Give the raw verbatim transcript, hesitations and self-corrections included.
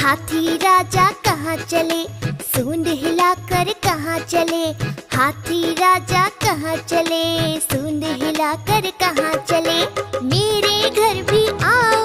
हाथी राजा कहाँ चले, सूंड हिलाकर कहाँ चले। हाथी राजा कहाँ चले, सूंड हिलाकर कहाँ चले। मेरे घर भी आ